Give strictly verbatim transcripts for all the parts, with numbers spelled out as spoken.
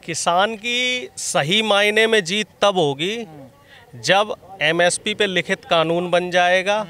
किसान की सही मायने में जीत तब होगी जब एमएसपी पे लिखित कानून बन जाएगा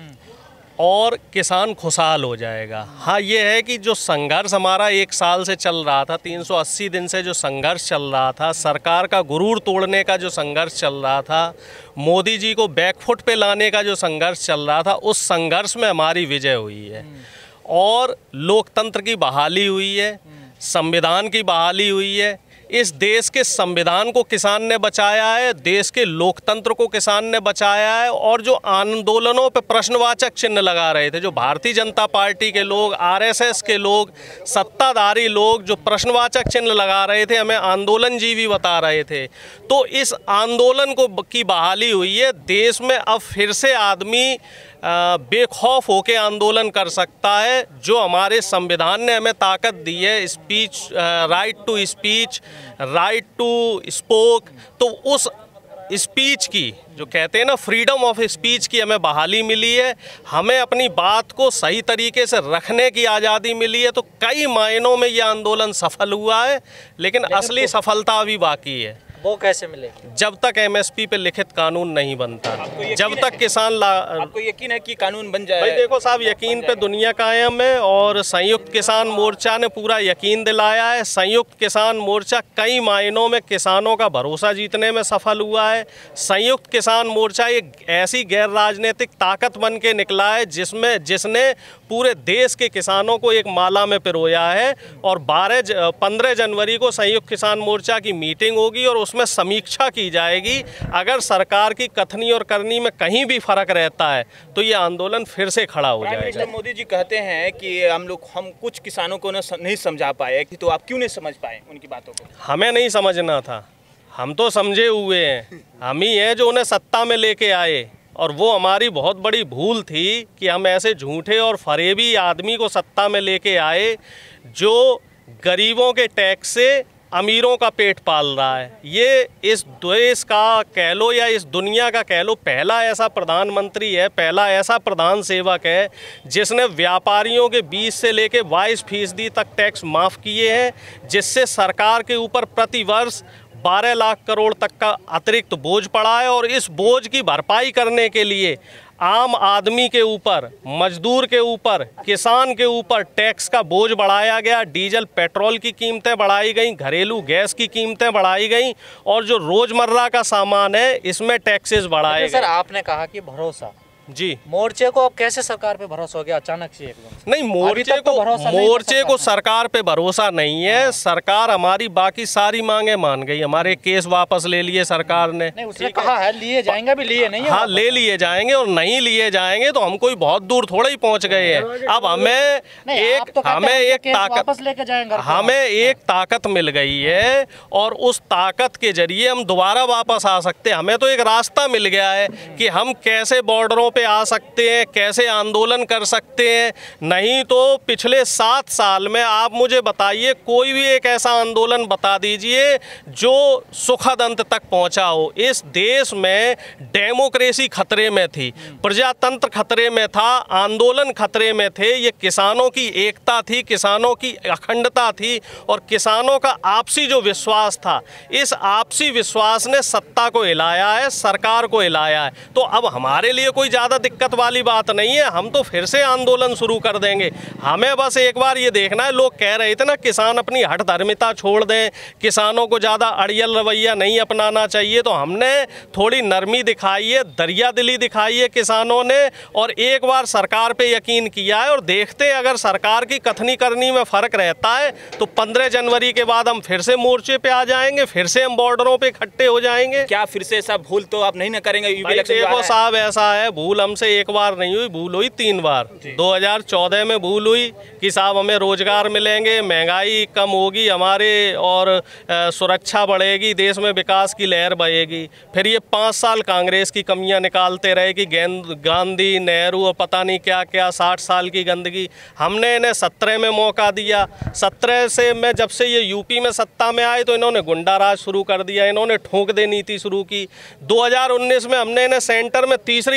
और किसान खुशहाल हो जाएगा। हाँ, ये है कि जो संघर्ष हमारा एक साल से चल रहा था, तीन सौ अस्सी दिन से जो संघर्ष चल रहा था, सरकार का गुरूर तोड़ने का जो संघर्ष चल रहा था, मोदी जी को बैकफुट पे लाने का जो संघर्ष चल रहा था, उस संघर्ष में हमारी विजय हुई है और लोकतंत्र की बहाली हुई है, संविधान की बहाली हुई है। इस देश के संविधान को किसान ने बचाया है, देश के लोकतंत्र को किसान ने बचाया है। और जो आंदोलनों पे प्रश्नवाचक चिन्ह लगा रहे थे, जो भारतीय जनता पार्टी के लोग, आरएसएस के लोग, सत्ताधारी लोग जो प्रश्नवाचक चिन्ह लगा रहे थे, हमें आंदोलन जीवी बता रहे थे, तो इस आंदोलन को की बहाली हुई है। देश में अब फिर से आदमी बेखौफ होकर आंदोलन कर सकता है। जो हमारे संविधान ने हमें ताकत दी है, speech, right to speech, right to spoke, तो उस स्पीच की, जो कहते हैं ना फ्रीडम ऑफ स्पीच की, हमें बहाली मिली है। हमें अपनी बात को सही तरीके से रखने की आज़ादी मिली है। तो कई मायनों में ये आंदोलन सफल हुआ है, लेकिन असली सफलता अभी बाकी है। वो कैसे मिलेगी? जब तक एमएसपी पे लिखित कानून नहीं बनता, जब तक किसान ला... आपको यकीन है कि कानून बन जाए? भाई देखो साहब, यकीन पे दुनिया कायम है और संयुक्त किसान मोर्चा ने पूरा यकीन दिलाया है। संयुक्त किसान मोर्चा कई मायनों में किसानों का भरोसा जीतने में सफल हुआ है। संयुक्त किसान मोर्चा एक ऐसी गैर राजनीतिक ताकत बन के निकला है जिसमें जिसने पूरे देश के किसानों को एक माला में पिरोया है। और बारह पंद्रह जनवरी को संयुक्त किसान मोर्चा की मीटिंग होगी और उसमें समीक्षा की जाएगी। अगर सरकार की कथनी और करनी में कहीं भी फर्क रहता है तो ये आंदोलन फिर से खड़ा हो जाएगा। मोदी जी कहते हैं कि हम लोग हम कुछ किसानों को नहीं समझा पाए, तो आप क्यों नहीं समझ पाए उनकी बातों को? हमें नहीं समझना था, हम तो समझे हुए हैं। हम ही हैं जो उन्हें सत्ता में लेके आए और वो हमारी बहुत बड़ी भूल थी कि हम ऐसे झूठे और फरेबी आदमी को सत्ता में लेके आए जो गरीबों के टैक्स से अमीरों का पेट पाल रहा है। ये इस देश का कह लो या इस दुनिया का कह लो पहला ऐसा प्रधानमंत्री है, पहला ऐसा प्रधान सेवक है जिसने व्यापारियों के बीस से लेके बाईस फीसदी तक टैक्स माफ़ किए हैं, जिससे सरकार के ऊपर प्रति वर्ष बारह लाख करोड़ तक का अतिरिक्त बोझ पड़ा है। और इस बोझ की भरपाई करने के लिए आम आदमी के ऊपर, मजदूर के ऊपर, किसान के ऊपर टैक्स का बोझ बढ़ाया गया। डीजल पेट्रोल की कीमतें बढ़ाई गई, घरेलू गैस की कीमतें बढ़ाई गई और जो रोज़मर्रा का सामान है इसमें टैक्सेस बढ़ाए गए। सर, आपने कहा कि भरोसा, जी, मोर्चे को अब कैसे सरकार पे भरोसा हो गया अचानक से एकदम? नहीं, मोर्चे को मोर्चे को सरकार पे भरोसा नहीं है। सरकार हमारी बाकी सारी मांगे मान गई, हमारे केस वापस ले लिए सरकार ने। नहीं, उसने कहा है लिए जाएंगे, भी लिए नहीं है। हाँ, ले लिए जाएंगे और नहीं लिए जाएंगे तो हम कोई बहुत दूर थोड़ा ही पहुंच गए हैं। अब हमें एक तो हमें एक ताकत लेके जाएंगे, हमें एक ताकत मिल गई है और उस ताकत के जरिए हम दोबारा वापस आ सकते हैं। हमें तो एक रास्ता मिल गया है कि हम कैसे बॉर्डरों पे आ सकते हैं, कैसे आंदोलन कर सकते हैं। नहीं तो पिछले सात साल में आप मुझे बताइए कोई भी एक ऐसा आंदोलन बता दीजिए जो सुखद अंत तक पहुंचा हो। इस देश में डेमोक्रेसी खतरे में थी, प्रजातंत्र खतरे में था, आंदोलन खतरे में थे। ये किसानों की एकता थी, किसानों की अखंडता थी और किसानों का आपसी जो विश्वास था, इस आपसी विश्वास ने सत्ता को हिलाया है, सरकार को हिलाया है। तो अब हमारे लिए कोई ज़्यादा दिक्कत वाली बात नहीं है, हम तो फिर से आंदोलन शुरू कर देंगे। हमें बस एक बार ये देखना है, लोग कह रहे थे ना किसान अपनी हठ धर्मिता छोड़ दें, किसानों को ज़्यादा अड़ियल रवैया नहीं अपनाना चाहिए, तो हमने थोड़ी नरमी दिखाई है, दरिया दिली दिखाई है किसानों ने और एक बार सरकार पे यकीन किया है। और देखते हैं अगर सरकार की कथनी करनी में फ़र्क रहता है तो पंद्रह जनवरी के बाद हम फिर से मोर्चे पे आ जाएंगे, फिर से हम बॉर्डरों पे इकट्ठे हो जाएंगे। क्या फिर से ऐसा भूल तो आप नहीं ना करेंगे? देखो साहब, ऐसा है, भूल हमसे एक बार नहीं हुई, भूल हुई तीन बार। दो हज़ार चौदह में भूल हुई कि साहब हमें रोजगार मिलेंगे, महंगाई कम होगी हमारे और सुरक्षा बढ़ेगी, देश में विकास की लहर बहेगी। फिर ये पाँच साल कांग्रेस की कमियां निकालते रहे कि गांधी, नेहरू और पता नहीं क्या क्या साठ साल की गंदगी। हमने इन्हें सत्रह में मौका दिया। सत्रह से में जब से ये यूपी में सत्ता में आए तो इन्होंने गुंडा राज शुरू कर दिया, इन्होंने ठोंक दे नीति शुरू की। दो हज़ार उन्नीस में हमने इन्हें सेंटर में तीसरी बार मौका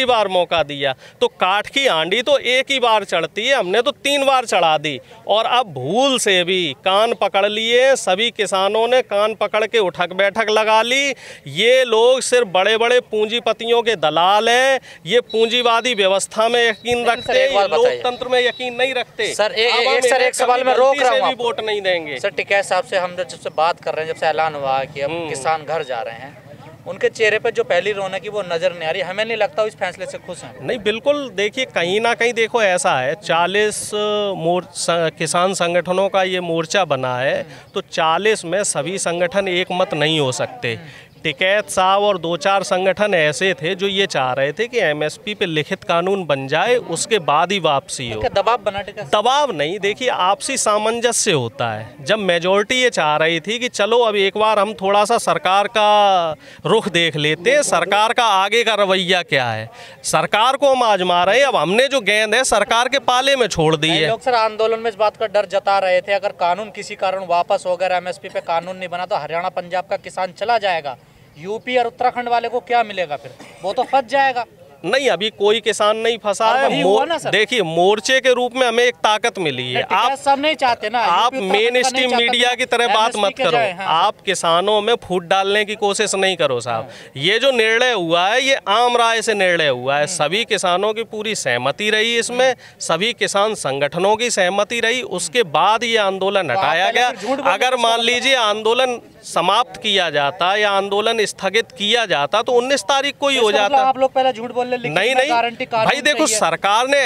मौका दिया। तो काठ की आंडी तो एक ही बार चढ़ती है, हमने तो तीन बार चढ़ा दी। और अब भूल से भी कान पकड़ लिए, सभी किसानों ने कान पकड़ के उठक बैठक लगा ली। ये लोग सिर्फ बड़े बड़े पूंजीपतियों के दलाल हैं, ये पूंजीवादी व्यवस्था में यकीन रखते, लोकतंत्र में यकीन नहीं रखते। सर ए, ए, एक सर एक सवाल में रोक रहा हूँ, वोट नहीं देंगे। सर टिकैत साहब से हम जब से बात कर रहे हैं, जब से ऐलान हुआ कि अब किसान घर जा रहे हैं, उनके चेहरे पर जो पहली रौनक की वो नजर नहीं आ रही। हमें नहीं लगता इस फैसले से खुश हैं। नहीं, बिल्कुल। देखिए, कहीं ना कहीं देखो ऐसा है, चालीस मोर किसान संगठनों का ये मोर्चा बना है, तो चालीस में सभी संगठन एक मत नहीं हो सकते। टिकैत साहब और दो चार संगठन ऐसे थे जो ये चाह रहे थे कि एमएसपी पे लिखित कानून बन जाए, उसके बाद ही वापसी हो। दबाव बना टिकैत? दबाव नहीं, देखिए आपसी सामंजस्य होता है। जब मेजॉरिटी ये चाह रही थी कि चलो अब एक बार हम थोड़ा सा सरकार का रुख देख लेते हैं, सरकार का आगे का रवैया क्या है, सरकार को हम आजमा रहे हैं, अब हमने जो गेंद है सरकार के पाले में छोड़ दी है। लोग सर आंदोलन में इस बात का डर जता रहे थे, अगर कानून किसी कारण वापस हो गया, एमएसपी पे कानून नहीं बना, तो हरियाणा पंजाब का किसान चला जाएगा, यूपी और उत्तराखंड वाले को क्या मिलेगा? फिर वो तो फंस जाएगा। नहीं, अभी कोई किसान नहीं फंसा है। मोर, देखिए, मोर्चे के रूप में हमें एक ताकत मिली है। आप सब नहीं चाहते ना, आप मेन स्ट्रीम मीडिया की तरह बात मत करो। हाँ। आप किसानों में फूट डालने की कोशिश नहीं करो साहब। ये जो निर्णय हुआ है ये आम राय से निर्णय हुआ है, सभी किसानों की पूरी सहमति रही, इसमें सभी किसान संगठनों की सहमति रही, उसके बाद ये आंदोलन हटाया गया। अगर मान लीजिए आंदोलन समाप्त किया जाता या आंदोलन स्थगित किया जाता तो उन्नीस तारीख को ही हो जाता। आप लोग पहले झूठ बोल रहे, नहीं नहीं भाई, देखो सरकार ने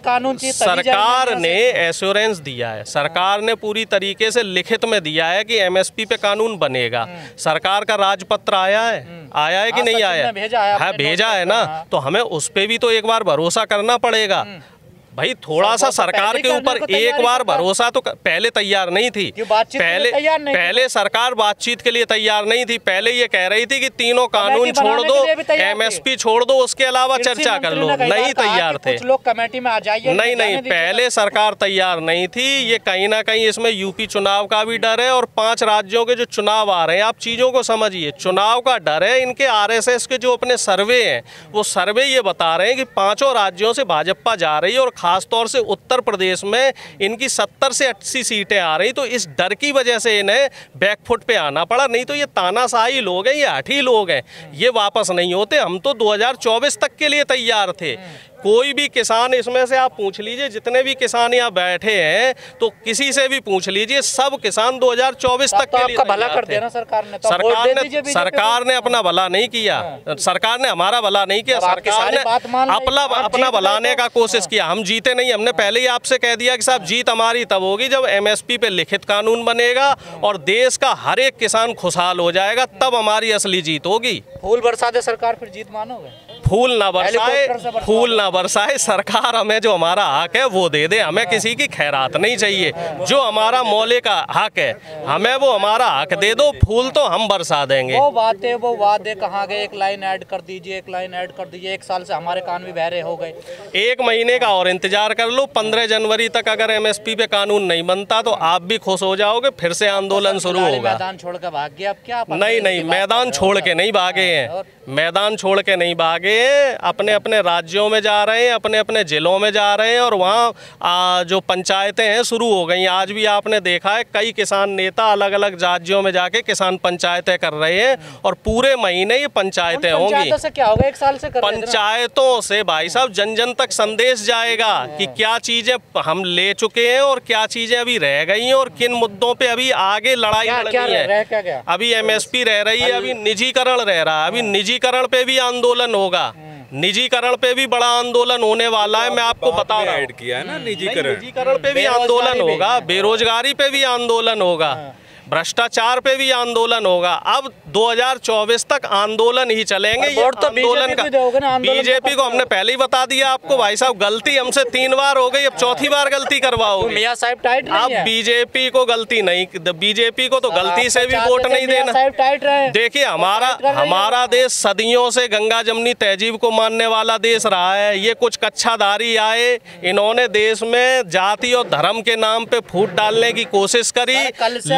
सरकार ने एश्योरेंस दिया है, सरकार ने पूरी तरीके से लिखित में दिया है कि एमएसपी पे कानून बनेगा। सरकार का राजपत्र आया है, आया है कि नहीं आया? है, भेजा है ना, तो हमें उस पे भी तो एक बार भरोसा करना पड़ेगा भाई। थोड़ा सा सरकार के ऊपर एक बार भरोसा तो पहले तैयार नहीं थी, पहले पहले सरकार बातचीत के लिए तैयार नहीं थी। पहले ये कह रही थी कि तीनों कानून छोड़ दो, एमएसपी छोड़ दो, उसके अलावा चर्चा कर लो, नहीं तैयार थे। लोग कमेटी में आ जाइए, नहीं नहीं, पहले सरकार तैयार नहीं थी। ये कहीं ना कहीं इसमें यूपी चुनाव का भी डर है और पांच राज्यों के जो चुनाव आ रहे हैं, आप चीजों को समझिए, चुनाव का डर है। इनके आरएसएस के जो अपने सर्वे हैं, वो सर्वे ये बता रहे हैं कि पांचों राज्यों से भाजपा जा रही है और खास तौर से उत्तर प्रदेश में इनकी सत्तर से अस्सी सीटें आ रही, तो इस डर की वजह से इन्हें बैकफुट पे आना पड़ा। नहीं तो ये तानाशाही लोग हैं, ये हठी लोग हैं, ये वापस नहीं होते। हम तो दो हज़ार चौबीस तक के लिए तैयार थे। कोई भी किसान इसमें से आप पूछ लीजिए, जितने भी किसान यहाँ बैठे हैं, तो किसी से भी पूछ लीजिए, सब किसान दो हज़ार चौबीस तक के लिए भला कर देना सरकार ने। सरकार ने सरकार ने अपना भला नहीं किया, सरकार ने हमारा भला नहीं किया, सरकार ने अपना अपना भलाने का कोशिश किया। हम जीते नहीं, हमने पहले ही आपसे कह दिया कि साहब जीत हमारी तब होगी जब एमएसपी पे लिखित कानून बनेगा और देश का हर एक किसान खुशहाल हो जाएगा, तब हमारी असली जीत होगी। फूल बरसा दे सरकार, फिर जीत मानोगे? फूल ना बरसाए, फूल ना बरसाए, सरकार हमें जो हमारा हक है वो दे दे। हमें किसी की खैरात नहीं चाहिए, जो हमारा मौलिक का हक है हमें वो हमारा हक दे दो, फूल तो हम बरसा देंगे। वो बातें वो वादे कहाँ गए? एक लाइन ऐड कर दीजिए, एक लाइन ऐड कर दीजिए। एक साल से हमारे कान भी बहरे हो गए। एक महीने का और इंतजार कर लो, पंद्रह जनवरी तक अगर एमएसपी पे कानून नहीं बनता तो आप भी खुश हो जाओगे, फिर से आंदोलन शुरू होगा। मैदान छोड़ के भाग गया, अब क्या? नहीं नहीं, मैदान छोड़ के नहीं भागे हैं, मैदान छोड़ के नहीं भागे हैं, अपने अपने राज्यों में जा रहे हैं, अपने अपने जिलों में जा रहे हैं और वहाँ जो पंचायतें हैं शुरू हो गई। आज भी आपने देखा है कई किसान नेता अलग अलग राज्यों में जाके किसान पंचायतें कर रहे हैं और पूरे महीने ये पंचायतें होंगी। से क्या होगा? एक साल से पंचायतों से भाई साहब जन जन तक संदेश जाएगा कि क्या चीजें हम ले चुके हैं और क्या चीजें अभी रह गई हैं और किन मुद्दों पे अभी आगे लड़ाई लड़नी है। अभी एमएसपी रह रही है, अभी निजीकरण रह रहा है, अभी निजीकरण पे भी आंदोलन होगा, निजीकरण पे भी बड़ा आंदोलन होने वाला है। मैं आपको बता रहा हूँ, ऐड किया है ना निजीकरण, निजीकरण पे भी आंदोलन होगा, बेरोजगारी पे भी आंदोलन होगा, भ्रष्टाचार पे भी आंदोलन होगा। अब दो हज़ार चौबीस तक आंदोलन ही चलेंगे। ये तो आंदोलन का बीजेपी को हमने पहले ही बता दिया आपको भाई साहब, गलती हमसे तीन बार हो गई, अब चौथी बार गलती करवाओगे। मियां साहब टाइट अब बीजेपी को गलती नहीं, बीजेपी को तो गलती से भी वोट नहीं देना। देखिए हमारा हमारा देश सदियों से गंगा जमुनी तहजीब को मानने वाला देश रहा है। ये कुछ कच्छाधारी आए, इन्होंने देश में जाति और धर्म के नाम पे फूट डालने की कोशिश करी, लेकिन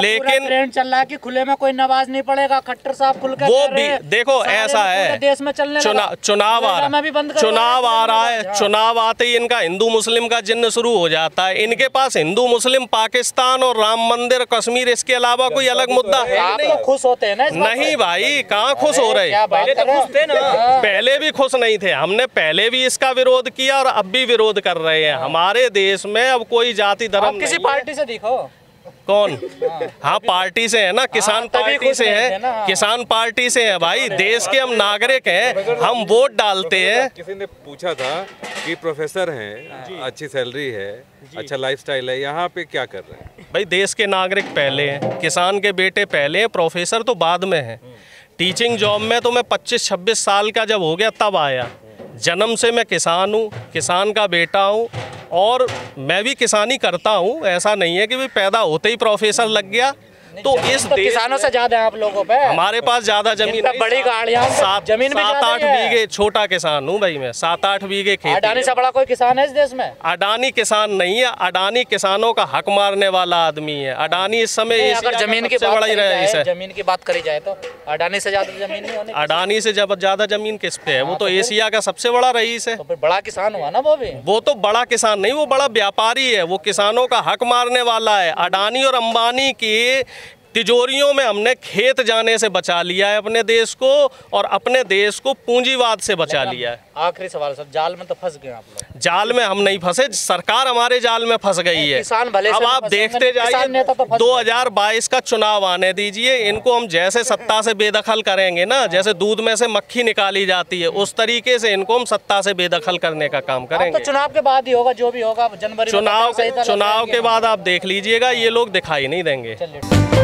लेकिन ट्रेंड चल रहा है कि खुले में कोई नमाज नहीं पड़ेगा, खट्टर साहब खुल के वो कह रहे भी हैं। देखो सारे ऐसा पूरे है, देश में चलने चुना, लगा। चुनाव आ में भी बंद रहा करवा चुनाव आ रहा है, हाँ। चुनाव आते ही इनका हिंदू मुस्लिम का जिन्न शुरू हो जाता है। इनके पास हिंदू मुस्लिम, पाकिस्तान और राम मंदिर, कश्मीर, इसके अलावा कोई अलग मुद्दा है आप नहीं। तो खुश होते हैं ना इस बात नहीं से? भाई, कहाँ खुश हो रहे, क्या बात पहले तो कर रहे खुश थे ना। हैं? पहले भी खुश नहीं थे। हमने पहले भी इसका विरोध किया और अब भी विरोध कर रहे हैं। हमारे देश में अब कोई जाति धर्म आप किसी नहीं है। पार्टी से दिखो। कौन? हाँ पार्टी से है ना, किसान तभी पार्टी खुश से नहीं थे है, ना, हाँ। किसान पार्टी से है भाई। देश के हम नागरिक हैं, हम वोट डालते हैं। किसी ने पूछा था कि प्रोफेसर हैं, अच्छी सैलरी है, अच्छा लाइफस्टाइल है, यहाँ पे क्या कर रहे हैं? भाई देश के नागरिक पहले हैं, किसान के बेटे पहले हैं, प्रोफेसर तो बाद में हैं। टीचिंग जॉब में तो मैं पच्चीस छब्बीस साल का जब हो गया तब आया। जन्म से मैं किसान हूँ, किसान का बेटा हूँ और मैं भी किसानी करता हूँ। ऐसा नहीं है कि भाई पैदा होते ही प्रोफेसर लग गया। तो इस तो देश किसानों से ज्यादा है आप लोगों पे। हमारे पास ज्यादा जमीन जिनका नहीं, बड़ी सात- गाड़ियां हैं, सात जमीन भी सात ज्यादा आठ ही है। बीघे, छोटा किसान हूँ भाई मैं। सात आठ बीघे खेती अडानी है। से बड़ा कोई किसान है इस देश में? अडानी किसान नहीं है, अडानी किसानों का हक मारने वाला आदमी है। अडानी इस समय नहीं, एशिया अगर का जमीन की सबसे बात बड़ा ही करी रईस जाए, है। जमीन की बात करी जाए तो अडानी से ज्यादा जमीन नहीं होने की। अडानी से जब ज्यादा जमीन किस पे है? वो तो एशिया का सबसे बड़ा रईस है। तो फिर बड़ा किसान हुआ ना वो भी। वो तो बड़ा किसान नहीं, वो बड़ा व्यापारी है। वो किसानों का हक मारने वाला है। अडानी और अंबानी की तिजोरियों में हमने खेत जाने से बचा लिया है अपने देश को, और अपने देश को पूंजीवाद से बचा लिया है। आखिरी सवाल सर, जाल में तो फंस गए आप लोग। जाल में हम नहीं फंसे, सरकार हमारे जाल में फंस गई है। किसान भले से अब नहीं आप फंसे देखते होंगे, किसान नेता तो जाइए, फंस दो हज़ार बाईस का चुनाव आने दीजिए। इनको हम जैसे सत्ता से बेदखल करेंगे ना, जैसे दूध में से मक्खी निकाली जाती है, उस तरीके से इनको हम सत्ता से बेदखल करने का काम अब तो करेंगे। चुनाव के बाद ही होगा जो भी होगा, जनवरी में चुनाव पचास सही तरह चुनाव लग के जाएंगे। बाद आप देख लीजिएगा, ये लोग दिखाई नहीं देंगे। चलिए।